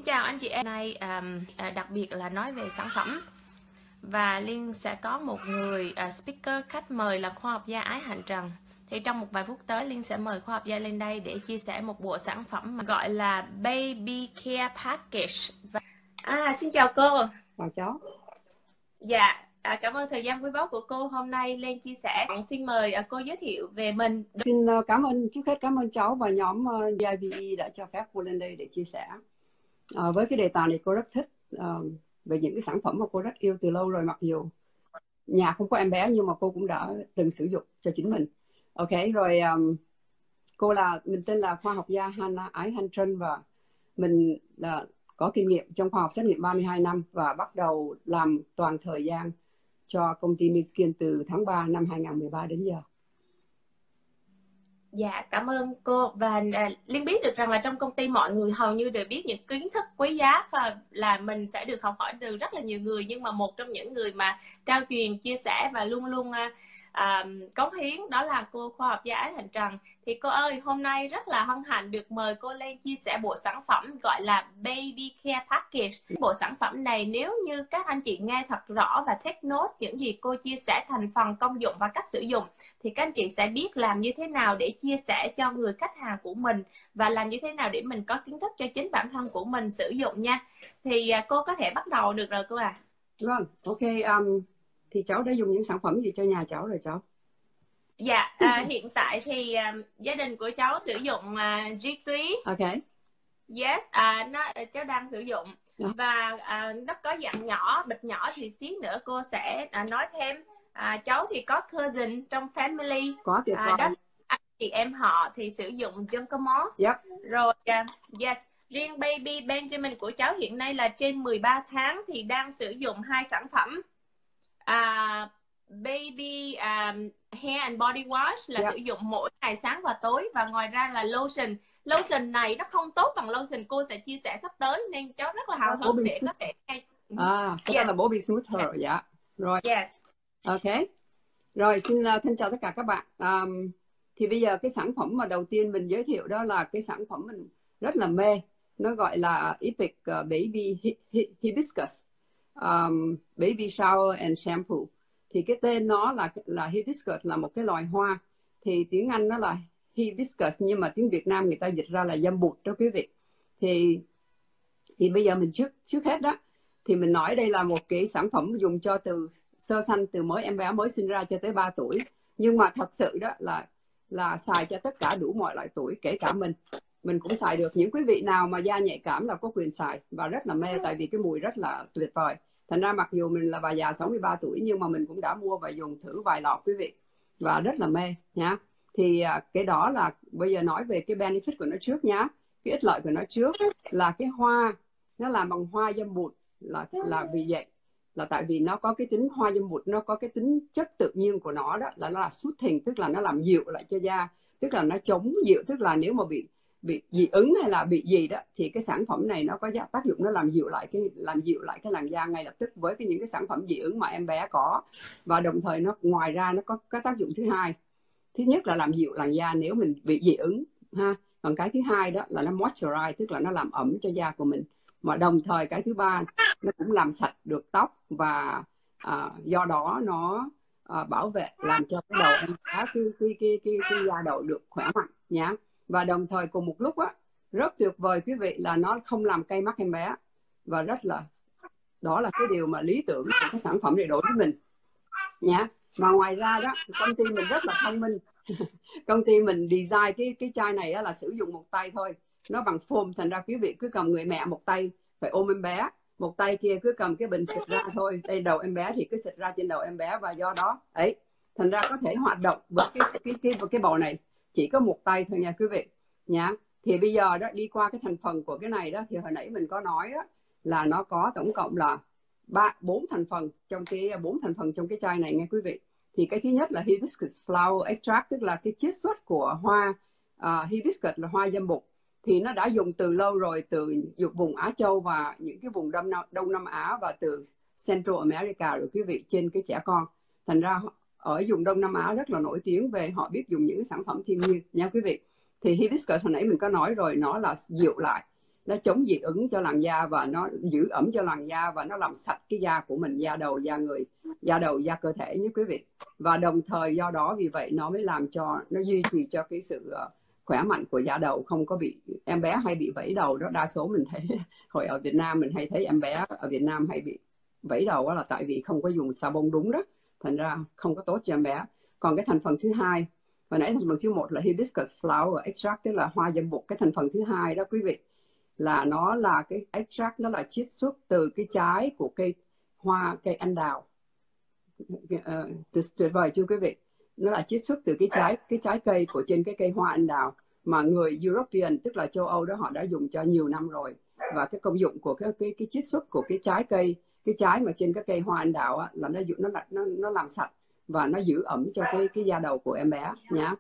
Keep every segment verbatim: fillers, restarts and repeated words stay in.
chào anh chị em. Hôm nay um, à, đặc biệt là nói về sản phẩm, và Liên sẽ có một người uh, speaker khách mời là khoa học gia Ái Hạnh Trần. Thì trong một vài phút tới Liên sẽ mời khoa học gia lên đây để chia sẻ một bộ sản phẩm mà gọi là Baby Care Package. Và... À, xin chào cô. Chào cháu. Dạ, à, cảm ơn thời gian quý báu của cô. Hôm nay lên chia sẻ, xin mời uh, cô giới thiệu về mình. Xin uh, cảm ơn, trước hết cảm ơn cháu và nhóm uh, giê i vê e đã cho phép cô lên đây để chia sẻ. Uh, với cái đề tài này cô rất thích, uh, về những cái sản phẩm mà cô rất yêu từ lâu rồi, mặc dù nhà không có em bé nhưng mà cô cũng đã từng sử dụng cho chính mình. Ok, rồi um, cô là, mình tên là khoa học gia Hannah Ái Hạnh Trần, và mình là có kinh nghiệm trong khoa học xét nghiệm ba mươi hai năm và bắt đầu làm toàn thời gian cho công ty Miskin từ tháng ba năm hai nghìn không trăm mười ba đến giờ. Dạ, cảm ơn cô. Và à, Liên biết được rằng là trong công ty mọi người hầu như đều biết những kiến thức quý giá, là mình sẽ được học hỏi từ rất là nhiều người, nhưng mà một trong những người mà trao truyền, chia sẻ và luôn luôn à, à, cống hiến đó là cô khoa học gia Ái Hạnh Trần. Thì cô ơi, hôm nay rất là hân hạnh được mời cô lên chia sẻ bộ sản phẩm gọi là Baby Care Package. Bộ sản phẩm này nếu như các anh chị nghe thật rõ và take note những gì cô chia sẻ thành phần, công dụng và cách sử dụng, thì các anh chị sẽ biết làm như thế nào để chia sẻ cho người khách hàng của mình, và làm như thế nào để mình có kiến thức cho chính bản thân của mình sử dụng nha. Thì cô có thể bắt đầu được rồi cô à. Vâng, ok. Um, thì cháu đã dùng những sản phẩm gì cho nhà cháu rồi cháu? Dạ, à, hiện tại thì um, gia đình của cháu sử dụng uh, G Túy. Ok. Yes, à, nó, cháu đang sử dụng. Và à, nó có dạng nhỏ, bịch nhỏ, thì xíu nữa cô sẽ à, nói thêm. À, cháu thì có cousin trong family. Quá tuyệt vời. À, đó, anh chị em họ thì sử dụng Juncomos. Yep. Rồi, uh, yes, riêng baby Benjamin của cháu hiện nay là trên mười ba tháng thì đang sử dụng hai sản phẩm. À, baby um, hair and body wash là Yep. sử dụng mỗi ngày sáng và tối, và ngoài ra là lotion. Lotion này nó không tốt bằng lotion cô sẽ chia sẻ sắp tới, nên cháu rất là hào hứng để có thể ngay. À, cái yes. đó là Bobby Smoother, dạ. Yeah. Rồi. Yes. Ok. Rồi, xin uh, xin chào tất cả các bạn. Um, thì bây giờ cái sản phẩm mà đầu tiên mình giới thiệu đó là cái sản phẩm mình rất là mê. Nó gọi là Epic uh, Baby Hi Hi Hibiscus um, Baby Shower and Shampoo. Thì cái tên nó là là Hibiscus, là một cái loài hoa. Thì tiếng Anh nó là Hibiscus, nhưng mà tiếng Việt Nam người ta dịch ra là dâm bụt đó quý vị. Thì thì bây giờ mình trước trước hết đó thì mình nói đây là một cái sản phẩm dùng cho từ sơ sanh, từ mới em bé mới sinh ra cho tới ba tuổi. Nhưng mà thật sự đó là là xài cho tất cả đủ mọi loại tuổi, kể cả mình. Mình cũng xài được. Những quý vị nào mà da nhạy cảm là có quyền xài và rất là mê, tại vì cái mùi rất là tuyệt vời. Thành ra mặc dù mình là bà già sáu mươi ba tuổi nhưng mà mình cũng đã mua và dùng thử vài lọ quý vị, và rất là mê nhá. Thì cái đó là bây giờ nói về cái benefit của nó trước nhá. Cái ích lợi của nó trước là cái hoa nó làm bằng hoa dâm bụt, là là vì vậy là tại vì nó có cái tính hoa dâm bụt, nó có cái tính chất tự nhiên của nó đó là nó là soothing, tức là nó làm dịu lại cho da, tức là nó chống dịu, tức là nếu mà bị bị dị ứng hay là bị gì đó thì cái sản phẩm này nó có tác dụng, nó làm dịu lại cái làm dịu lại cái làn da ngay lập tức với cái những cái sản phẩm dị ứng mà em bé có. Và đồng thời nó ngoài ra nó có cái tác dụng thứ hai. Thứ nhất là làm dịu làn da nếu mình bị dị ứng ha. Còn cái thứ hai đó là nó moisturize, tức là nó làm ẩm cho da của mình. Mà đồng thời cái thứ ba nó cũng làm sạch được tóc, và à, do đó nó à, bảo vệ, làm cho cái đầu em bé cái cái cái cái, cái da đầu được khỏe mạnh nhá. Và đồng thời cùng một lúc á, rất tuyệt vời quý vị, là nó không làm cay mắt em bé, và rất là, đó là cái điều mà lý tưởng của cái sản phẩm này đối với mình nhá. Mà ngoài ra đó, công ty mình rất là thông minh. Công ty mình design cái cái chai này đó là sử dụng một tay thôi, nó bằng foam, thành ra quý vị cứ cầm, người mẹ một tay phải ôm em bé, một tay kia cứ cầm cái bình xịt ra thôi. Đây đầu em bé thì cứ xịt ra trên đầu em bé, và do đó ấy thành ra có thể hoạt động với cái cái cái cái, cái bầu này chỉ có một tay thôi nha quý vị nhá. Thì bây giờ đó đi qua cái thành phần của cái này đó, thì hồi nãy mình có nói đó là nó có tổng cộng là ba bốn thành phần trong cái bốn thành phần trong cái chai này nghe quý vị. Thì cái thứ nhất là hibiscus flower extract, tức là cái chiết xuất của hoa uh, hibiscus, là hoa dâm bụt. Thì nó đã dùng từ lâu rồi, từ vùng Á Châu và những cái vùng Đông Nam, Đông Nam Á và từ Central America rồi quý vị, trên cái trẻ con. Thành ra ở vùng Đông Nam Á rất là nổi tiếng về họ biết dùng những cái sản phẩm thiên nhiên nha quý vị. Thì hibiscus hồi nãy mình có nói rồi, nó là dịu lại, nó chống dị ứng cho làn da và nó giữ ẩm cho làn da và nó làm sạch cái da của mình, da đầu, da người, da đầu, da cơ thể nhé quý vị. Và đồng thời do đó vì vậy nó mới làm cho nó duy trì cho cái sự khỏe mạnh của da đầu, không có bị, em bé hay bị vẩy đầu đó, đa số mình thấy hồi ở Việt Nam mình hay thấy em bé ở Việt Nam hay bị vẩy đầu đó là tại vì không có dùng xà bông đúng đó, thành ra không có tốt cho em bé. Còn cái thành phần thứ hai, hồi nãy thành phần thứ một là hibiscus flower extract, tức là hoa dâm bụt. Cái thành phần thứ hai đó quý vị là nó là cái extract, nó là chiết xuất từ cái trái của cây hoa, cây anh đào. Uh, tuyệt vời chưa quý vị? Nó là chiết xuất từ cái trái cái trái cây của trên cái cây hoa anh đào mà người European, tức là châu Âu đó, họ đã dùng cho nhiều năm rồi. Và cái công dụng của cái cái cái chiết xuất của cái trái cây, cái trái mà trên cái cây hoa anh đào á, là nó nó nó nó làm sạch và nó giữ ẩm cho cái cái da đầu của em bé nhá.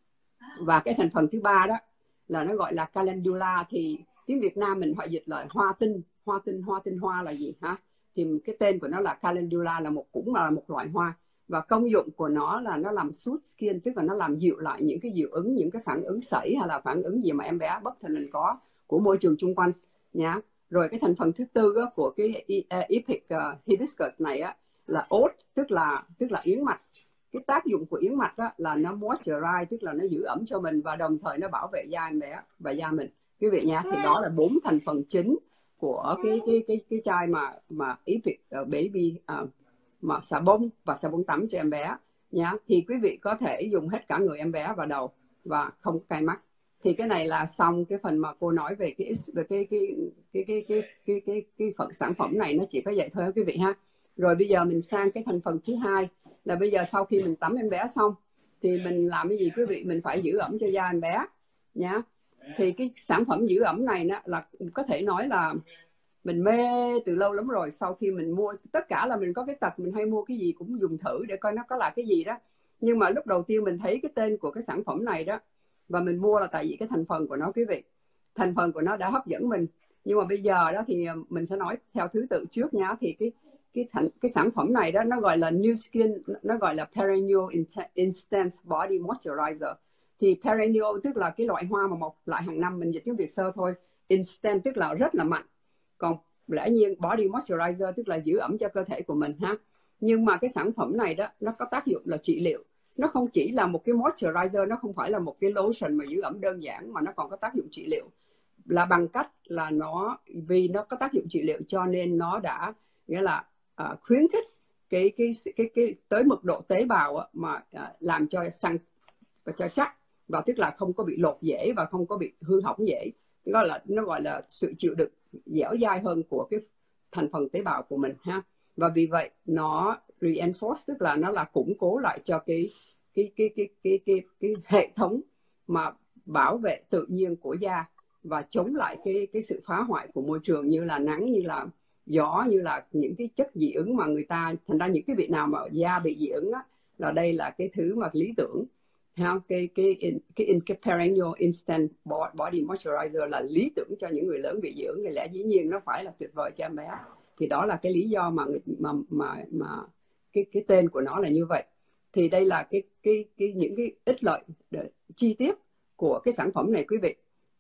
Và cái thành phần thứ ba đó là nó gọi là calendula, thì tiếng Việt Nam mình họ dịch là hoa tinh. Hoa tinh, hoa tinh hoa là gì hả? Thì cái tên của nó là calendula, là một cũng là một loại hoa, và công dụng của nó là nó làm soothe skin, tức là nó làm dịu lại những cái dị ứng, những cái phản ứng sẩy hay là phản ứng gì mà em bé bất thình lình có của môi trường xung quanh nhá. Rồi cái thành phần thứ tư đó, của cái epic uh, hibiscus này á, là oat, tức là tức là yến mạch. Cái tác dụng của yến mạch đó là nó moisturize, tức là nó giữ ẩm cho mình và đồng thời nó bảo vệ da em bé và da mình quý vị nha. Thì đó là bốn thành phần chính của cái cái cái cái chai mà mà epic uh, baby uh, mà xà bông và xà bông tắm cho em bé nhá. Thì quý vị có thể dùng hết cả người em bé và đầu và không cay mắt. Thì cái này là xong cái phần mà cô nói về cái về cái cái cái cái cái cái cái cái phần sản phẩm này, nó chỉ có vậy thôi quý vị ha. Rồi bây giờ mình sang cái thành phần thứ hai, là bây giờ sau khi mình tắm em bé xong thì mình làm cái gì quý vị? Mình phải giữ ẩm cho da em bé nhá. Thì cái sản phẩm giữ ẩm này đó là có thể nói là mình mê từ lâu lắm rồi. Sau khi mình mua, tất cả là mình có cái tật mình hay mua cái gì cũng dùng thử để coi nó có là cái gì đó. Nhưng mà lúc đầu tiên mình thấy cái tên của cái sản phẩm này đó và mình mua là tại vì cái thành phần của nó quý vị. Thành phần của nó đã hấp dẫn mình. Nhưng mà bây giờ đó thì mình sẽ nói theo thứ tự trước nha. Thì cái cái thành, cái sản phẩm này đó nó gọi là New Skin, nó gọi là Perennial Instant Body Moisturizer. Thì perennial tức là cái loại hoa mà mọc lại hàng năm, mình dịch tiếng Việt sơ thôi. Instant tức là rất là mạnh. Còn lẽ nhiên body moisturizer tức là giữ ẩm cho cơ thể của mình ha. Nhưng mà cái sản phẩm này đó nó có tác dụng là trị liệu. Nó không chỉ là một cái moisturizer, nó không phải là một cái lotion mà giữ ẩm đơn giản, mà nó còn có tác dụng trị liệu. Là bằng cách là nó, vì nó có tác dụng trị liệu cho nên nó đã nghĩa là uh, khuyến khích cái cái cái cái tới mức độ tế bào mà uh, làm cho săn và cho chắc, và tức là không có bị lột dễ và không có bị hư hỏng dễ. Đó là nó gọi là sự chịu đựng dẻo dai hơn của cái thành phần tế bào của mình ha. Và vì vậy nó reinforce, tức là nó là củng cố lại cho cái cái cái cái cái cái, cái hệ thống mà bảo vệ tự nhiên của da và chống lại cái cái sự phá hoại của môi trường như là nắng, như là gió, như là những cái chất dị ứng mà người ta, thành ra những cái vị nào mà da bị dị ứng á, là đây là cái thứ mà lý tưởng. Cái cái cái, cái, cái perennial instant body moisturizer là lý tưởng cho những người lớn bị dị ứng, thì lẽ dĩ nhiên nó phải là tuyệt vời cho em bé. Thì đó là cái lý do mà mà mà mà cái cái tên của nó là như vậy. Thì đây là cái cái cái những cái ích lợi chi tiết của cái sản phẩm này quý vị,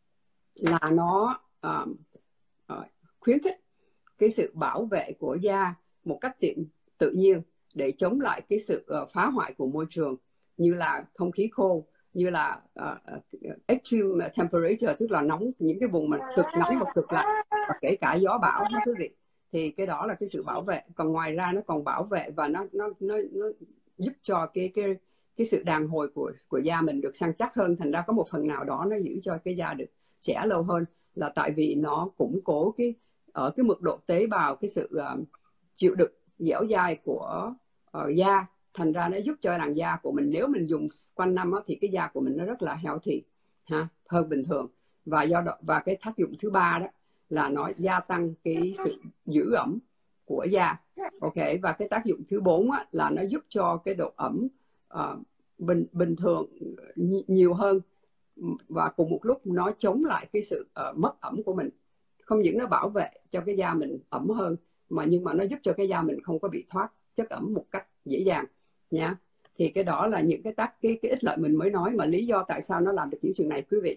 là nó uh, uh, khuyến khích cái sự bảo vệ của da một cách tiện tự nhiên để chống lại cái sự uh, phá hoại của môi trường, như là không khí khô, như là uh, extreme temperature, tức là nóng, những cái vùng mà cực nóng và cực lạnh, và kể cả gió bão đó quý vị. Thì cái đó là cái sự bảo vệ. Còn ngoài ra nó còn bảo vệ và nó nó nó, nó giúp cho cái cái cái sự đàn hồi của của da mình được săn chắc hơn. Thành ra có một phần nào đó nó giữ cho cái da được trẻ lâu hơn, là tại vì nó củng cố cái ở cái mức độ tế bào, cái sự uh, chịu đựng dẻo dai của uh, da. Thành ra nó giúp cho làn da của mình, nếu mình dùng quanh năm á, thì cái da của mình nó rất là healthy ha, hơn bình thường. Và do đó, và cái tác dụng thứ ba đó là nó gia tăng cái sự giữ ẩm của da. Ok, và cái tác dụng thứ bốn á, là nó giúp cho cái độ ẩm uh, bình bình thường nhiều hơn, và cùng một lúc nó chống lại cái sự uh, mất ẩm của mình. Không những nó bảo vệ cho cái da mình ẩm hơn, mà nhưng mà nó giúp cho cái da mình không có bị thoát chất ẩm một cách dễ dàng nha. Thì cái đó là những cái tác cái cái ích lợi mình mới nói, mà lý do tại sao nó làm được những chuyện này quý vị.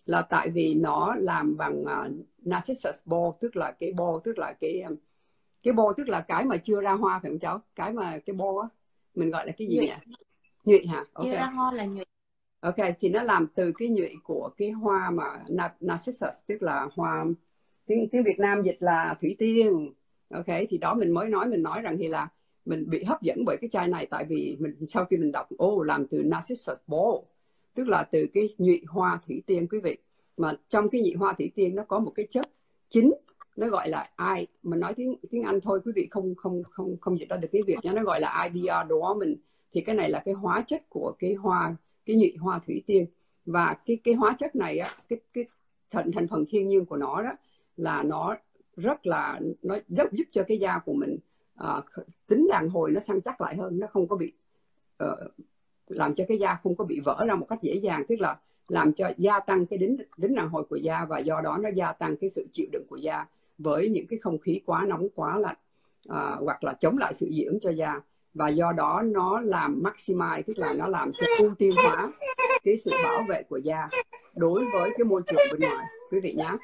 là tại vì nó làm bằng uh, Narcissus ball, tức là cái ball, tức là cái cái ball tức là cái mà chưa ra hoa, phải không cháu? Cái mà cái ball á mình gọi là cái gì Nhụy. nhỉ? Nhụy hả? Ok. Chưa ra hoa là nhụy. Ok, thì nó làm từ cái nhụy của cái hoa mà Narcissus, tức là hoa, tiếng, tiếng Việt Nam dịch là thủy tiên. Ok, thì đó mình mới nói, mình nói rằng thì là mình bị hấp dẫn bởi cái chai này, tại vì mình sau khi mình đọc, ô oh, làm từ Narcissus ball, tức là từ cái nhụy hoa thủy tiên quý vị. Mà trong cái nhụy hoa thủy tiên nó có một cái chất chính, nó gọi là I, mình nói tiếng tiếng Anh thôi quý vị, không không không không dịch ra được tiếng Việt nhé, nó gọi là I B R dormant. Thì cái này là cái hóa chất của cái hoa, cái nhụy hoa thủy tiên. Và cái cái hóa chất này á, cái cái thành thành phần thiên nhiên của nó đó là nó rất là, nó giúp giúp cho cái da của mình uh, tính đàn hồi nó săn chắc lại hơn, nó không có bị uh, làm cho cái da không có bị vỡ ra một cách dễ dàng, tức là làm cho gia tăng cái tính tính đàn hồi của da, và do đó nó gia tăng cái sự chịu đựng của da với những cái không khí quá nóng quá lạnh, uh, hoặc là chống lại sự dị ứng cho da. Và do đó nó làm maximize, tức là nó làm cho ưu tiên hóa cái sự bảo vệ của da đối với cái môi trường bên ngoài quý vị nhé.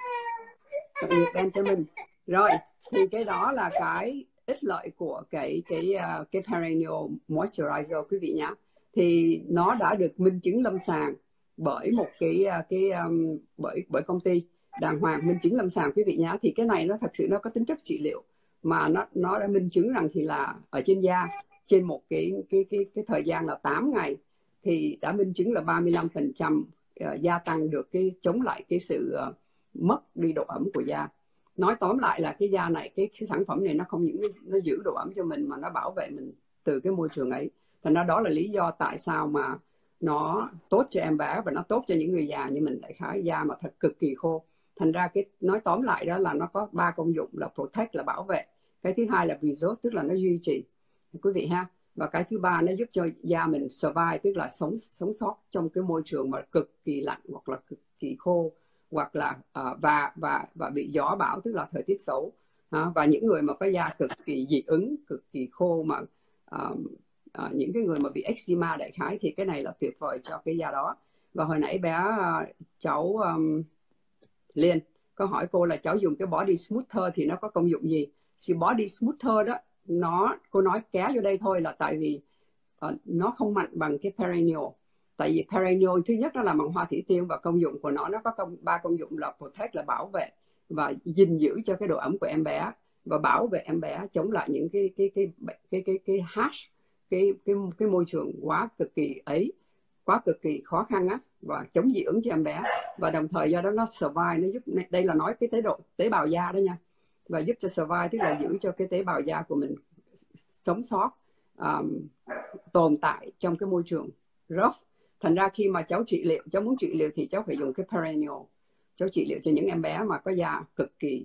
Nhiệt Benjamin. Rồi, thì cái đó là cái ích lợi của cái cái uh, cái perennial moisturizer quý vị nhé. Thì nó đã được minh chứng lâm sàng bởi một cái cái um, bởi bởi công ty đàng hoàng, minh chứng lâm sàng quý vị nhé. Thì cái này nó thật sự nó có tính chất trị liệu, mà nó nó đã minh chứng rằng thì là ở trên da, trên một cái cái cái cái thời gian là tám ngày, thì đã minh chứng là ba mươi lăm phần trăm uh, gia tăng được cái chống lại cái sự uh, mất đi độ ẩm của da. Nói tóm lại là cái da này, cái, cái sản phẩm này nó không những nó giữ độ ẩm cho mình, mà nó bảo vệ mình từ cái môi trường ấy. Thành ra đó là lý do tại sao mà nó tốt cho em bé và nó tốt cho những người già như mình, đại khái da mà thật cực kỳ khô. Thành ra cái nói tóm lại đó là nó có ba công dụng là protect, là bảo vệ, cái thứ hai là preserve, tức là nó duy trì quý vị ha, và cái thứ ba nó giúp cho da mình survive, tức là sống sống sót trong cái môi trường mà cực kỳ lạnh hoặc là cực kỳ khô, hoặc là uh, và và và bị gió bão, tức là thời tiết xấu. Uh, và những người mà có da cực kỳ dị ứng, cực kỳ khô, mà uh, uh, những cái người mà bị eczema đại khái, thì cái này là tuyệt vời cho cái da đó. Và hồi nãy bé uh, cháu um, Liên có hỏi cô là cháu dùng cái body smoother thì nó có công dụng gì. Thì body smoother đó, nó cô nói kéo vô đây thôi là tại vì uh, nó không mạnh bằng cái perennial. Tại vì perennial thứ nhất nó là bằng hoa thủy tiên, và công dụng của nó nó có công, ba công dụng là protect, là bảo vệ và gìn giữ cho cái độ ẩm của em bé, và bảo vệ em bé chống lại những cái cái cái cái cái cái, cái harsh, cái cái cái môi trường quá cực kỳ ấy, quá cực kỳ khó khăn á, và chống dị ứng cho em bé. Và đồng thời do đó nó survive, nó giúp, đây là nói cái tế độ tế bào da đó nha, và giúp cho survive, tức là giữ cho cái tế bào da của mình sống sót, um, tồn tại trong cái môi trường rough. Thành ra khi mà cháu trị liệu, cháu muốn trị liệu thì cháu phải dùng cái perennial. Cháu trị liệu cho những em bé mà có da cực kỳ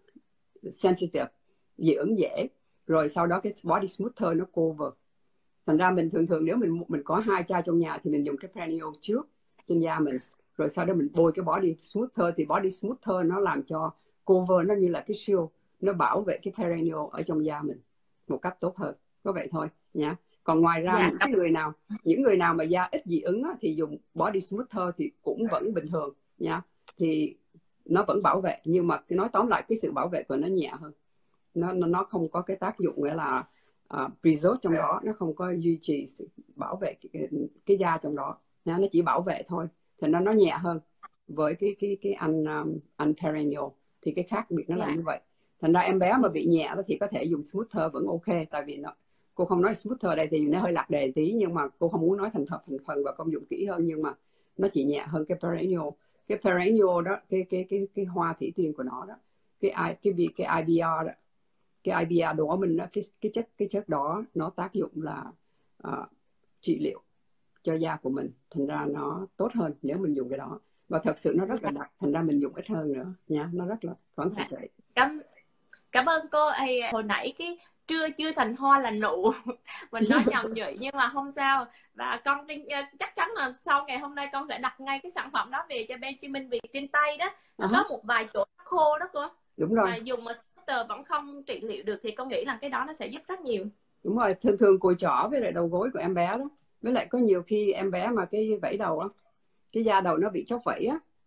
sensitive, dị ứng dễ, rồi sau đó cái body smoother nó cover. Thành ra mình thường thường nếu mình mình có hai chai trong nhà thì mình dùng cái perennial trước trên da mình, rồi sau đó mình bôi cái body smoother. Thì body smoother nó làm cho cover, nó như là cái shield, nó bảo vệ cái perennial ở trong da mình một cách tốt hơn. Có vậy thôi nhé. Còn ngoài ra, dạ, những cái người nào những người nào mà da ít dị ứng á, thì dùng body smoother thì cũng vẫn bình thường nha, thì nó vẫn bảo vệ, nhưng mà nói tóm lại cái sự bảo vệ của nó nhẹ hơn, nó nó không có cái tác dụng nghĩa là uh, preserve trong đó, nó không có duy trì sự bảo vệ cái, cái da trong đó nha, nó chỉ bảo vệ thôi, thì nó nó nhẹ hơn với cái cái cái un, um, unperennial. Thì cái khác biệt nó là như vậy. Thành ra em bé mà bị nhẹ đó thì có thể dùng smoother vẫn ok, tại vì nó, cô không nói smoother đây thì nó hơi lạc đề tí, nhưng mà cô không muốn nói thành thật thành phần và công dụng kỹ hơn, nhưng mà nó chỉ nhẹ hơn cái perennial. Cái perennial đó, cái cái cái cái hoa thủy tiên của nó đó, cái cái cái, cái I B R đó, cái I B R đó mình đó, cái cái chất cái chất đó nó tác dụng là uh, trị liệu cho da của mình, thành ra nó tốt hơn nếu mình dùng cái đó, và thật sự nó rất là đặc, thành ra mình dùng ít hơn nữa nha, nó rất là concentrate. Cảm cảm ơn cô. Ê, hồi nãy cái chưa chưa thành hoa là nụ mình nói nhầm nhụy, nhưng mà không sao. Và con tin chắc chắn là sau ngày hôm nay con sẽ đặt ngay cái sản phẩm đó về cho Benjamin, vì trên tay đó nó uh-huh. có một vài chỗ khô đó cô. Đúng rồi. Mà dùng mà scooter vẫn không trị liệu được thì con nghĩ là cái đó nó sẽ giúp rất nhiều. Đúng rồi, thường thường cùi chỏ với lại đầu gối của em bé đó, với lại có nhiều khi em bé mà cái vẫy đầu á, cái da đầu nó bị chóc vẫy á,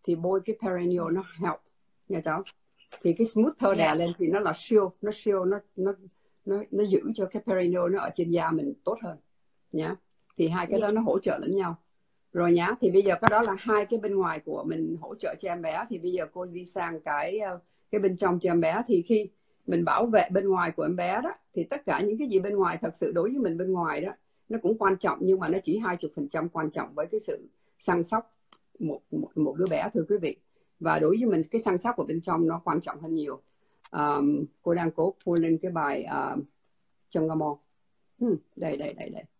thì bôi cái perennial nó help nha cháu. Thì cái smoother đè Dạ. lên thì nó là shield, nó shield nó nó nó nó giữ cho cái perennial nó ở trên da mình tốt hơn nhá. Thì hai cái Dạ. đó nó hỗ trợ lẫn nhau rồi nhá. Thì bây giờ cái đó là hai cái bên ngoài của mình hỗ trợ cho em bé. Thì bây giờ cô đi sang cái cái bên trong cho em bé. Thì khi mình bảo vệ bên ngoài của em bé đó, thì tất cả những cái gì bên ngoài thật sự đối với mình bên ngoài đó nó cũng quan trọng, nhưng mà nó chỉ hai mươi phần trăm quan trọng với cái sự săn sóc một, một một đứa bé, thưa quý vị. Và đối với mình cái săn sóc của bên trong nó quan trọng hơn nhiều. Um, cô đang cố pull lên cái bài uh, trong Gamo. Hmm, đây đây đây đây.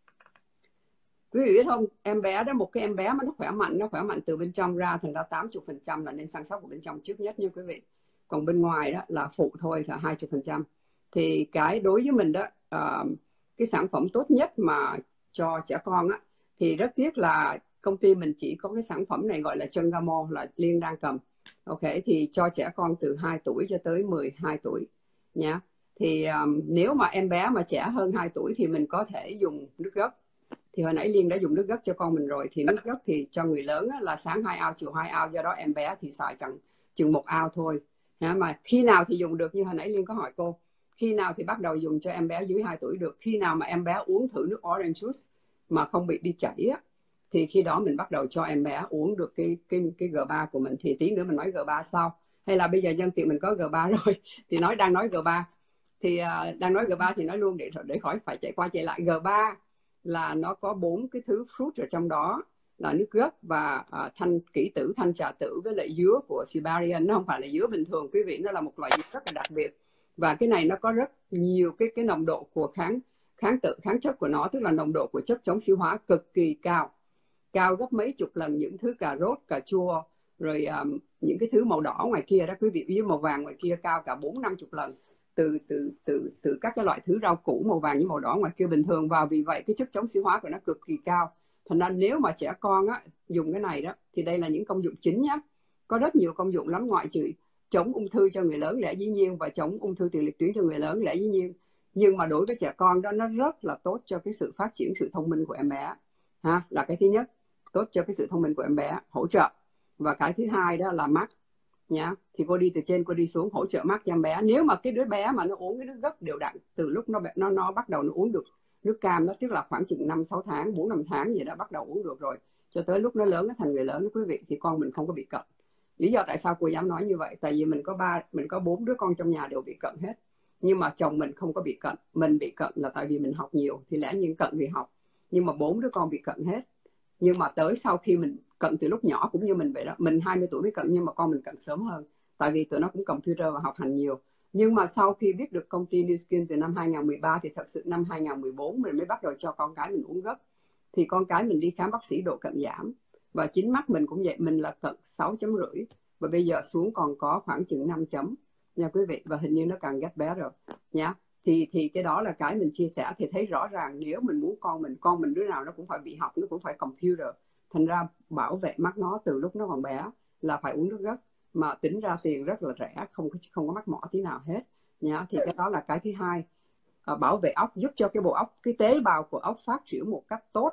Quý vị biết không, em bé đó, một cái em bé mà nó khỏe mạnh, nó khỏe mạnh từ bên trong ra, thành ra tám mươi phần trăm là nên săn sóc của bên trong trước nhất nha quý vị. Còn bên ngoài đó là phụ thôi, là hai mươi phần trăm. Thì cái đối với mình đó, uh, cái sản phẩm tốt nhất mà cho trẻ con á, thì rất tiếc là công ty mình chỉ có cái sản phẩm này gọi là chân Gamo, là Liên đang cầm. Ok, thì cho trẻ con từ hai tuổi cho tới mười hai tuổi nha. Thì um, nếu mà em bé mà trẻ hơn hai tuổi thì mình có thể dùng nước gấc. Thì hồi nãy Liên đã dùng nước gấc cho con mình rồi. Thì nước gấc thì cho người lớn á, là sáng hai ao, chiều hai ao, do đó em bé thì xài chừng chừng một ao thôi. Mà khi nào thì dùng được, như hồi nãy Liên có hỏi cô, khi nào thì bắt đầu dùng cho em bé dưới hai tuổi được? Khi nào mà em bé uống thử nước orange juice mà không bị đi chảy á, thì khi đó mình bắt đầu cho em bé uống được cái cái cái G ba của mình. Thì tí nữa mình nói G ba sau, hay là bây giờ nhân tiện mình có G ba rồi thì nói đang nói G ba. Thì uh, đang nói G ba thì nói luôn để để khỏi phải chạy qua chạy lại. G ba là nó có bốn cái thứ fruit ở trong đó, là nước gấc và uh, thanh kỷ tử, thanh trà tử với lại dứa của Siberian. Nó không phải là dứa bình thường quý vị, nó là một loại dứa rất là đặc biệt. Và cái này nó có rất nhiều cái cái nồng độ của kháng kháng tự kháng chất của nó, tức là nồng độ của chất chống oxy hóa cực kỳ cao, cao gấp mấy chục lần những thứ cà rốt, cà chua, rồi um, những cái thứ màu đỏ ngoài kia đó quý vị, với màu vàng ngoài kia cao cả bốn năm chục lần từ từ từ từ các cái loại thứ rau củ màu vàng với màu đỏ ngoài kia bình thường vào. Vì vậy cái chất chống oxy hóa của nó cực kỳ cao. Thành ra nếu mà trẻ con á, dùng cái này đó, thì đây là những công dụng chính nhé. Có rất nhiều công dụng lắm, ngoại trừ chống ung thư cho người lớn lẽ dĩ nhiên và chống ung thư tiền liệt tuyến cho người lớn lẽ dĩ nhiên. Nhưng mà đối với trẻ con đó, nó rất là tốt cho cái sự phát triển sự thông minh của em bé ha, là cái thứ nhất, tốt cho cái sự thông minh của em bé, hỗ trợ. Và cái thứ hai đó là mắt nhá. Thì cô đi từ trên cô đi xuống, hỗ trợ mắt cho em bé. Nếu mà cái đứa bé mà nó uống cái nước gấc đều đặn từ lúc nó nó nó bắt đầu nó uống được nước cam đó, tức là khoảng chừng năm sáu tháng, bốn năm tháng gì đã bắt đầu uống được rồi, cho tới lúc nó lớn, nó thành người lớn đó quý vị, thì con mình không có bị cận. Lý do tại sao cô dám nói như vậy, tại vì mình có ba mình có bốn đứa con trong nhà đều bị cận hết, nhưng mà chồng mình không có bị cận. Mình bị cận là tại vì mình học nhiều, thì lẽ nhiên cận vì học, nhưng mà bốn đứa con bị cận hết. Nhưng mà tới sau khi mình cận từ lúc nhỏ cũng như mình vậy đó, mình hai mươi tuổi mới cận, nhưng mà con mình cận sớm hơn, tại vì tụi nó cũng computer và học hành nhiều. Nhưng mà sau khi biết được công ty New Skin từ năm hai không một ba thì thật sự năm hai không một bốn mình mới bắt đầu cho con cái mình uống gấc. Thì con cái mình đi khám bác sĩ độ cận giảm, và chính mắt mình cũng vậy, mình là cận sáu chấm rưỡi và bây giờ xuống còn có khoảng chừng năm chấm nha quý vị, và hình như nó càng get better rồi nhá. Thì thì cái đó là cái mình chia sẻ, thì thấy rõ ràng nếu mình muốn con mình con mình đứa nào nó cũng phải bị học, nó cũng phải computer, thành ra bảo vệ mắt nó từ lúc nó còn bé là phải uống nước gấc, mà tính ra tiền rất là rẻ, không có không có mắc mỏ tí nào hết nhá. Thì cái đó là cái thứ hai. À, bảo vệ óc, giúp cho cái bộ óc, cái tế bào của óc phát triển một cách tốt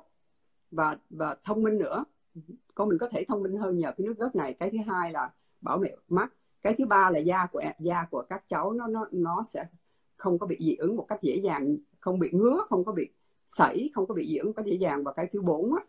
và và thông minh nữa. Con mình có thể thông minh hơn nhờ cái nước gấc này. Cái thứ hai là bảo vệ mắt. Cái thứ ba là da của da của các cháu nó nó nó sẽ không có bị dị ứng một cách dễ dàng, không bị ngứa, không có bị sảy, không có bị dị ứng một cách dễ dàng. Và cái thứ bốn á,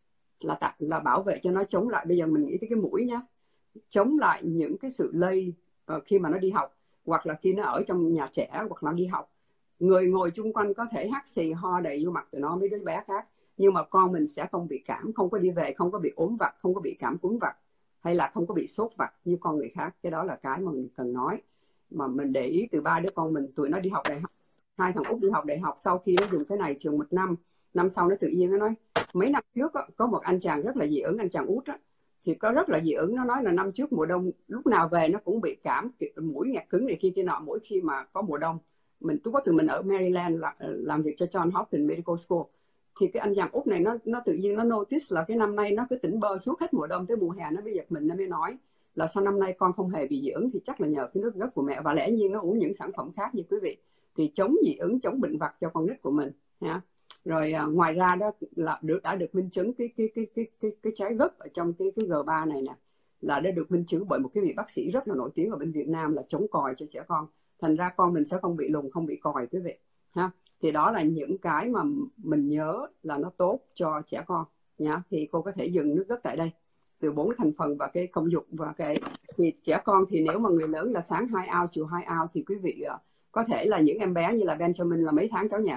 là tạo, là bảo vệ cho nó chống lại, bây giờ mình nghĩ tới cái mũi nhá, chống lại những cái sự lây uh, khi mà nó đi học, hoặc là khi nó ở trong nhà trẻ, hoặc là đi học, người ngồi chung quanh có thể hắt xì ho đầy vô mặt tụi nó, mấy đứa bé khác, nhưng mà con mình sẽ không bị cảm, không có đi về, không có bị ốm vặt, không có bị cảm cúm vặt, hay là không có bị sốt vặt như con người khác. Cái đó là cái mà mình cần nói, mà mình để ý từ ba đứa con mình, tụi nó đi học đại học, hai thằng út đi học đại học, sau khi nó dùng cái này trường một năm, năm sau nó tự nhiên nó nói, mấy năm trước đó, có một anh chàng rất là dị ứng, anh chàng út á, thì có rất là dị ứng, nó nói là năm trước mùa đông lúc nào về nó cũng bị cảm, mũi nghẹt cứng này kia kia nọ, mỗi khi mà có mùa đông. Mình lúc đó tụi mình ở Maryland là, làm việc cho John Hopkins Medical School, thì cái anh chàng út này nó nó tự nhiên nó notice là cái năm nay nó cứ tỉnh bơ suốt hết mùa đông tới mùa hè, nó mới giật mình, nó mới nói là sao năm nay con không hề bị dị ứng, thì chắc là nhờ cái nước gấc của mẹ, và lẽ nhiên nó uống những sản phẩm khác như quý vị, thì chống dị ứng, chống bệnh vặt cho con nít của mình ha. Rồi à, ngoài ra đó là được đã được minh chứng cái cái cái cái cái cái trái gấc ở trong cái cái G ba này nè, là đã được minh chứng bởi một cái vị bác sĩ rất là nổi tiếng ở bên Việt Nam là chống còi cho trẻ con. Thành ra con mình sẽ không bị lùn, không bị còi quý vị ha. Thì đó là những cái mà mình nhớ là nó tốt cho trẻ con nhá. Thì cô có thể dừng nước cất tại đây từ bốn thành phần và cái công dụng và cái thì trẻ con thì nếu mà người lớn là sáng hai ao chiều hai ao thì quý vị uh, có thể là những em bé như là Benjamin là mấy tháng cháu nhỉ?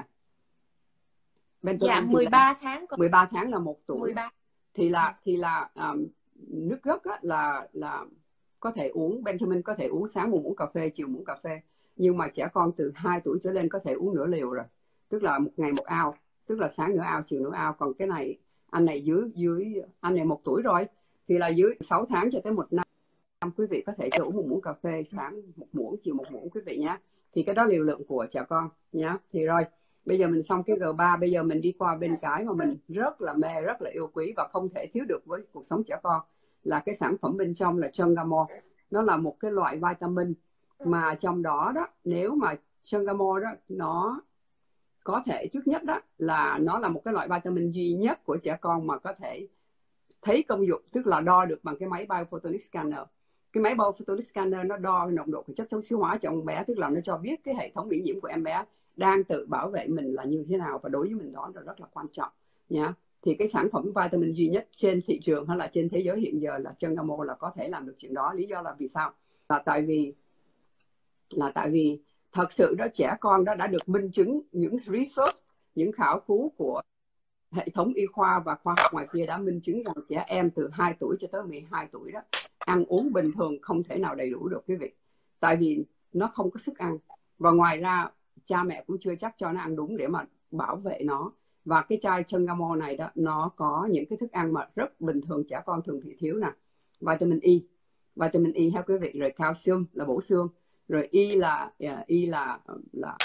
Benjamin dạ mười ba tháng. mười ba tháng là một tuổi. mười ba. Thì là thì là um, nước gấc á, là là có thể uống, Benjamin có thể uống sáng một muỗng cà phê, chiều muỗng cà phê. Nhưng mà trẻ con từ hai tuổi trở lên có thể uống nửa liều rồi. Tức là một ngày một ao, tức là sáng nửa ao, chiều nửa ao. Còn cái này anh này dưới dưới anh này một tuổi rồi thì là dưới sáu tháng cho tới một năm quý vị có thể cho uống một muỗng cà phê, sáng một muỗng, chiều một muỗng quý vị nhé. Thì cái đó liều lượng của trẻ con nhé. Thì rồi bây giờ mình xong cái G ba, bây giờ mình đi qua bên cái mà mình rất là mê, rất là yêu quý và không thể thiếu được với cuộc sống trẻ con là cái sản phẩm bên trong là Chungamo. Nó là một cái loại vitamin mà trong đó đó, nếu mà Chungamo đó nó có thể trước nhất đó là nó là một cái loại vitamin duy nhất của trẻ con mà có thể thấy công dụng, tức là đo được bằng cái máy biophotonic scanner. Cái máy biophotonic scanner nó đo nồng độ của chất chống oxy hóa cho em bé, tức là nó cho biết cái hệ thống miễn nhiễm của em bé đang tự bảo vệ mình là như thế nào, và đối với mình đó là rất là quan trọng nhá. Thì cái sản phẩm vitamin duy nhất trên thị trường hay là trên thế giới hiện giờ là Chungamo là có thể làm được chuyện đó. Lý do là vì sao? Là tại vì là tại vì thật sự đó, trẻ con đó đã được minh chứng, những research, những khảo cứu của hệ thống y khoa và khoa học ngoài kia đã minh chứng rằng trẻ em từ hai tuổi cho tới mười hai tuổi đó ăn uống bình thường không thể nào đầy đủ được quý vị, tại vì nó không có sức ăn, và ngoài ra cha mẹ cũng chưa chắc cho nó ăn đúng để mà bảo vệ nó. Và cái chai Chungamo này đó, nó có những cái thức ăn mà rất bình thường trẻ con thường bị thiếu nè. Vitamin E, vitamin E ha quý vị, rồi calcium là bổ xương, rồi E là E là là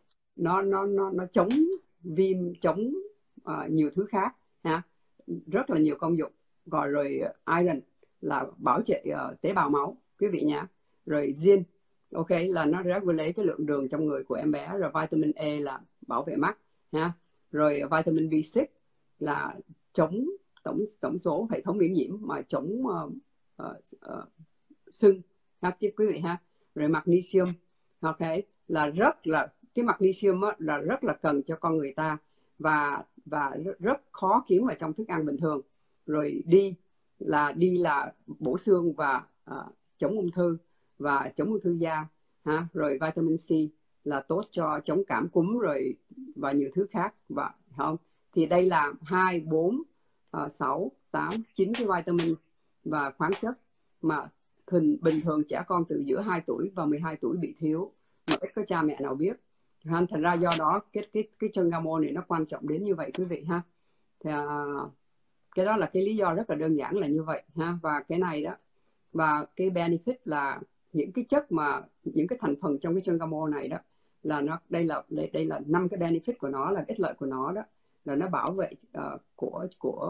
nó nó nó nó chống viêm, chống uh, nhiều thứ khác ha, rất là nhiều công dụng. Rồi rồi iron là bảo vệ uh, tế bào máu quý vị nhé. Rồi zinc, ok, là nó regulate cái lượng đường trong người của em bé. Rồi vitamin E là bảo vệ mắt ha. Rồi vitamin B sáu là chống tổng tổng số hệ thống miễn nhiễm mà chống uh, uh, uh, sưng ha quý vị ha. Rồi magnesium, ok, là rất là cái magnesium á, là rất là cần cho con người ta và và rất, rất khó kiếm ở trong thức ăn bình thường. Rồi đi là đi là bổ xương và uh, chống ung thư và chống ung thư da ha. Rồi vitamin C là tốt cho chống cảm cúm rồi và nhiều thứ khác. Và không thì đây là hai, bốn, sáu, tám, chín cái vitamin và khoáng chất mà thường bình thường trẻ con từ giữa hai tuổi và mười hai tuổi bị thiếu mà ít có cha mẹ nào biết. Thành ra do đó cái cái cái Chungamo này nó quan trọng đến như vậy quý vị ha. Thì, uh, cái đó là cái lý do rất là đơn giản là như vậy ha. Và cái này đó, và cái benefit là những cái chất mà những cái thành phần trong cái Chungamo này đó là nó đây là đây là năm cái benefit của nó, là ích lợi của nó đó là nó bảo vệ uh, của của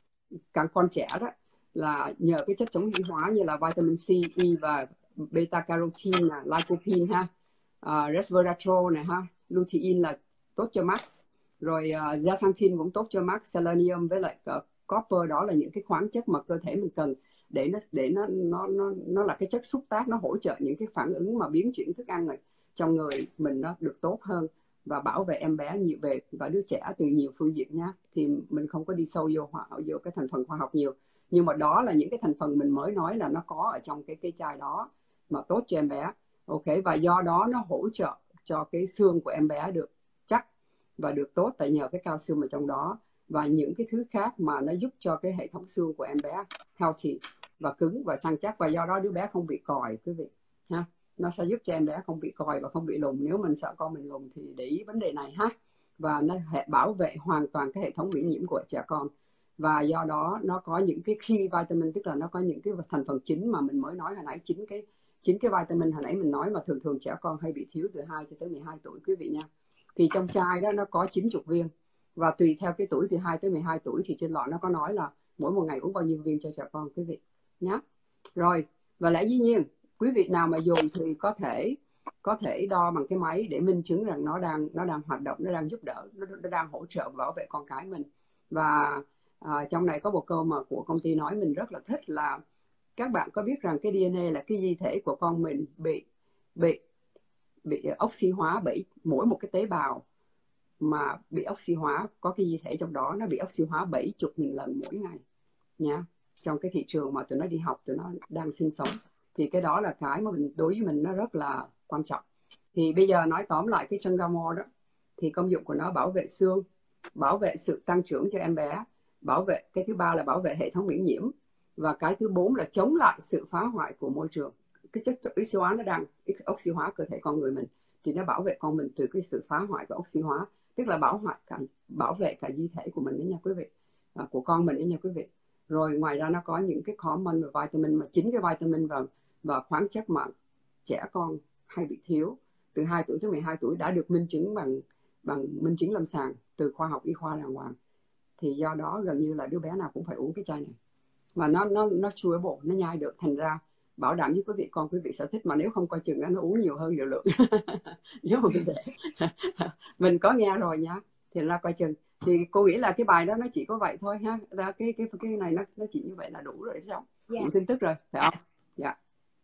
các con trẻ đó, là nhờ cái chất chống oxy hóa như là vitamin C, E và beta carotene, lycopene ha, uh, resveratrol này ha, lutein là tốt cho mắt, rồi uh, zeaxanthin cũng tốt cho mắt, selenium với lại uh, copper, đó là những cái khoáng chất mà cơ thể mình cần để nó để nó nó nó nó là cái chất xúc tác, nó hỗ trợ những cái phản ứng mà biến chuyển thức ăn này trong người mình nó được tốt hơn và bảo vệ em bé nhiều về và đứa trẻ từ nhiều phương diện nhá. Thì mình không có đi sâu vô vô cái thành phần khoa học nhiều, nhưng mà đó là những cái thành phần mình mới nói là nó có ở trong cái cái chai đó mà tốt cho em bé, ok. Và do đó nó hỗ trợ cho cái xương của em bé được chắc và được tốt tại nhờ cái calcium ở trong đó và những cái thứ khác mà nó giúp cho cái hệ thống xương của em bé healthy và cứng và săn chắc, và do đó đứa bé không bị còi quý vị ha. Nó sẽ giúp cho em bé không bị còi và không bị lùn. Nếu mình sợ con mình lùn thì để ý vấn đề này ha. Và nó bảo vệ hoàn toàn cái hệ thống miễn nhiễm của trẻ con, và do đó nó có những cái key vitamin, tức là nó có những cái thành phần chính mà mình mới nói hồi nãy, chín cái chín cái vitamin hồi nãy mình nói mà thường thường trẻ con hay bị thiếu từ hai cho tới mười hai tuổi quý vị nha. Thì trong chai đó nó có chín mươi viên, và tùy theo cái tuổi từ hai tới mười hai tuổi thì trên lọ nó có nói là mỗi một ngày uống bao nhiêu viên cho trẻ con quý vị nhé. Rồi, và lẽ dĩ nhiên quý vị nào mà dùng thì có thể có thể đo bằng cái máy để minh chứng rằng nó đang nó đang hoạt động, nó đang giúp đỡ, nó, nó đang hỗ trợ bảo vệ con cái mình. Và à, trong này có một câu mà của công ty nói mình rất là thích là các bạn có biết rằng cái đê en a là cái di thể của con mình bị bị bị oxy hóa, bởi mỗi một cái tế bào mà bị oxy hóa có cái di thể trong đó, nó bị oxy hóa bảy mươi nghìn lần mỗi ngày nha. Trong cái thị trường mà tụi nó đi học, tụi nó đang sinh sống, thì cái đó là cái mà mình, đối với mình nó rất là quan trọng. Thì bây giờ nói tóm lại cái Sangamo đó, thì công dụng của nó bảo vệ xương, bảo vệ sự tăng trưởng cho em bé, bảo vệ, cái thứ ba là bảo vệ hệ thống miễn nhiễm, và cái thứ bốn là chống lại sự phá hoại của môi trường. Cái chất oxy hóa nó đang oxy hóa cơ thể con người mình, thì nó bảo vệ con mình từ cái sự phá hoại của oxy hóa, tức là bảo hoại cả, bảo vệ cả di thể của mình đấy nha quý vị, à, của con mình đấy nha quý vị. Rồi ngoài ra nó có những cái hormone và vitamin, mà chính cái vitamin và và khoáng chất mà trẻ con hay bị thiếu từ hai tuổi tới mười hai tuổi đã được minh chứng bằng bằng minh chứng lâm sàng từ khoa học y khoa đàng hoàng. Thì do đó gần như là đứa bé nào cũng phải uống cái chai này, mà nó nó nó chewable, nó nhai được, thành ra bảo đảm với quý vị, con quý vị sở thích, mà nếu không coi chừng nó uống nhiều hơn liều lượng. Nếu mà mình để mình có nghe rồi nha, thì ra coi chừng. Thì cô nghĩ là cái bài đó nó chỉ có vậy thôi ha, ra cái cái cái này nó nó chỉ như vậy là đủ rồi sao? Dạ. Đủ tin tức rồi phải Dạ. không? Dạ.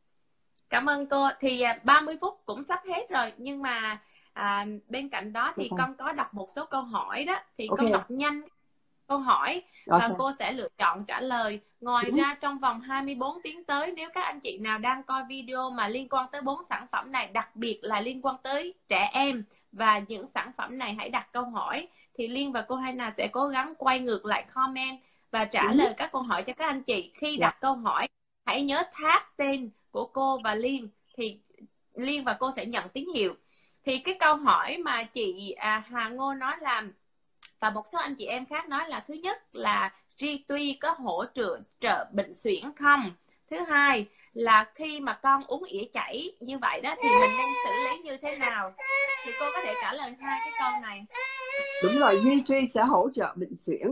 Cảm ơn cô. Thì ba mươi phút cũng sắp hết rồi, nhưng mà à, bên cạnh đó thì Okay. con có đọc một số câu hỏi đó, thì Okay. con đọc nhanh câu hỏi Okay. và cô sẽ lựa chọn trả lời. Ngoài ra trong vòng hai mươi bốn tiếng tới, nếu các anh chị nào đang coi video mà liên quan tới bốn sản phẩm này, đặc biệt là liên quan tới trẻ em và những sản phẩm này, hãy đặt câu hỏi, thì Liên và cô Haina sẽ cố gắng quay ngược lại comment và trả lời các câu hỏi cho các anh chị. Khi đặt câu hỏi, hãy nhớ tag tên của cô và Liên, thì Liên và cô sẽ nhận tín hiệu. Thì cái câu hỏi mà chị à, Hà Ngô nói là, và một số anh chị em khác nói là, thứ nhất là G tuy có hỗ trợ trợ bệnh suyễn không? Thứ hai là khi mà con uống ỉa chảy như vậy đó thì mình nên xử lý như thế nào? Thì cô có thể trả lời hai cái câu này. Đúng rồi, G tuy sẽ hỗ trợ bệnh suyễn.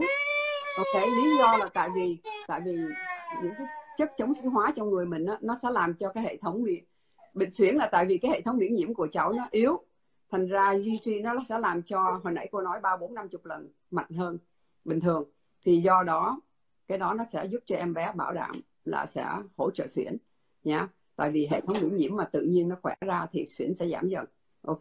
Ok, lý do là tại vì tại vì những cái chất chống oxy hóa trong người mình đó, nó sẽ làm cho cái hệ thống miễn bệnh suyễn, là tại vì cái hệ thống miễn nhiễm của cháu nó yếu, thành ra G tuy nó sẽ làm cho, hồi nãy cô nói ba bốn năm chục lần mạnh hơn bình thường. Thì do đó cái đó nó sẽ giúp cho em bé, bảo đảm là sẽ hỗ trợ suyễn nhá. Tại vì hệ thống miễn nhiễm mà tự nhiên nó khỏe ra thì suyễn sẽ giảm dần. Ok.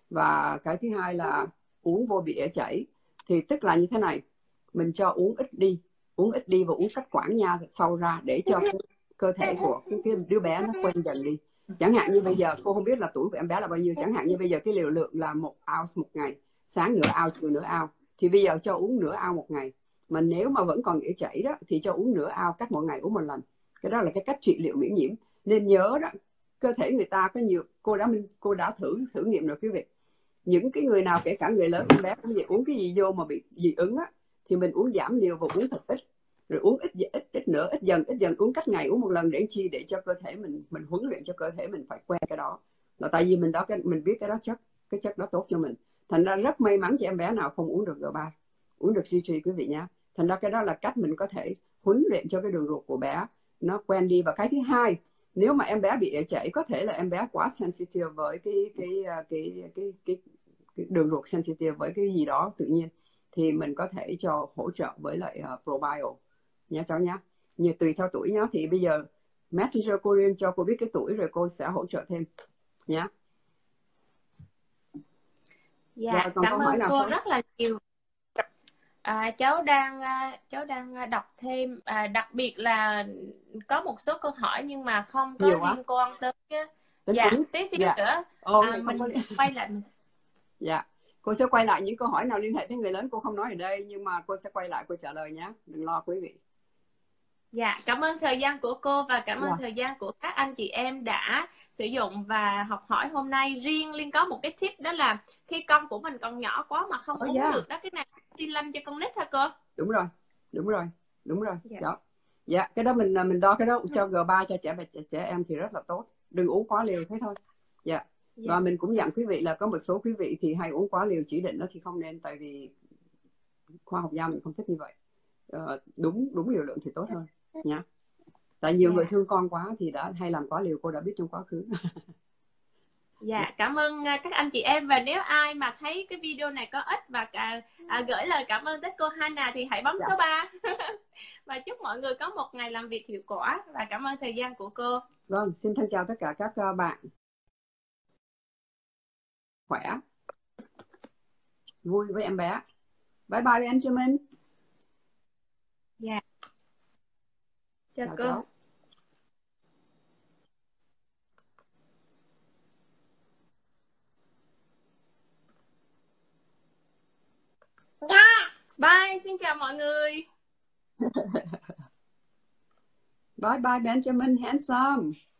Và cái thứ hai là uống vô bị ỉa chảy, thì tức là như thế này, mình cho uống ít đi, uống ít đi và uống cách quãng nha sau ra, để cho cái cơ thể của cái, cái đứa bé nó quen dần đi. Chẳng hạn như bây giờ cô không biết là tuổi của em bé là bao nhiêu, chẳng hạn như bây giờ cái liều lượng là một ounce một ngày, sáng nửa ounce, chiều nửa ounce, thì bây giờ cho uống nửa ounce một ngày. Mà nếu mà vẫn còn ỉa chảy đó thì cho uống nửa ounce cách mỗi ngày, uống một lần. Cái đó là cái cách trị liệu miễn nhiễm. Nên nhớ đó, cơ thể người ta có nhiều, cô đã cô đã thử thử nghiệm rồi quý vị. Những cái người nào, kể cả người lớn em bé cũng vậy, uống cái gì vô mà bị dị ứng á, thì mình uống giảm liều và uống thật ít, rồi uống ít ít ít nữa, ít dần ít dần, uống cách ngày, uống một lần, để chi, để cho cơ thể mình mình huấn luyện cho cơ thể mình phải quen cái đó. Là tại vì mình đó cái mình biết cái đó chất cái chất đó tốt cho mình. Thành ra rất may mắn cho em bé nào không uống được G ba, uống được G ba quý vị nha. Thành ra cái đó là cách mình có thể huấn luyện cho cái đường ruột của bé nó quen đi. Và cái thứ hai, nếu mà em bé bị ỉa chảy, có thể là em bé quá sensitive với cái cái cái cái cái, cái, cái đường ruột sensitive với cái gì đó tự nhiên, thì mình có thể cho hỗ trợ với lại uh, probio nha cháu nhá. Như tùy theo tuổi nhá, thì bây giờ Messenger cô riêng cho cô biết cái tuổi rồi cô sẽ hỗ trợ thêm nhá. Dạ, rồi, còn cảm ơn cô không? rất là nhiều. À, cháu đang cháu đang đọc thêm, à, đặc biệt là có một số câu hỏi nhưng mà không có Nhiều liên quan tới. Đến Dạ, tuổi. tí xíu Dạ. nữa Ồ, à, mình có... sẽ quay lại. Dạ, cô sẽ quay lại những câu hỏi nào liên hệ tới người lớn cô không nói ở đây, nhưng mà cô sẽ quay lại cô trả lời nhé, đừng lo quý vị. Dạ, cảm ơn thời gian của cô và cảm ơn Dạ. thời gian của các anh chị em đã sử dụng và học hỏi hôm nay. Riêng Liên có một cái tip, đó là khi con của mình còn nhỏ quá mà không Oh, uống yeah. được đó, cái này xin lanh cho con nít hả cô? Đúng rồi, đúng rồi, đúng rồi. Dạ. Đó. Dạ, cái đó mình mình đo cái đó cho G ba cho trẻ trẻ, trẻ em thì rất là tốt. Đừng uống quá liều thế thôi. Dạ. Dạ. Và mình cũng dặn quý vị là có một số quý vị thì hay uống quá liều chỉ định đó thì không nên, tại vì khoa học gia mình không thích như vậy. Ờ, đúng đúng liều lượng thì tốt hơn nhá. Tại nhiều Dạ. người thương con quá thì đã hay làm quá liều, cô đã biết trong quá khứ. Dạ, cảm ơn à, các anh chị em, và nếu ai mà thấy cái video này có ích và à, à, gửi lời cảm ơn tới cô Hana thì hãy bấm Dạ. số ba. Và chúc mọi người có một ngày làm việc hiệu quả, và cảm ơn thời gian của cô. Vâng, xin thân chào tất cả các uh, bạn. Khỏe, vui với em bé. Bye bye Benjamin. Dạ, chào Chào cô. cháu. Bye, xin chào mọi người. Bye bye Benjamin handsome.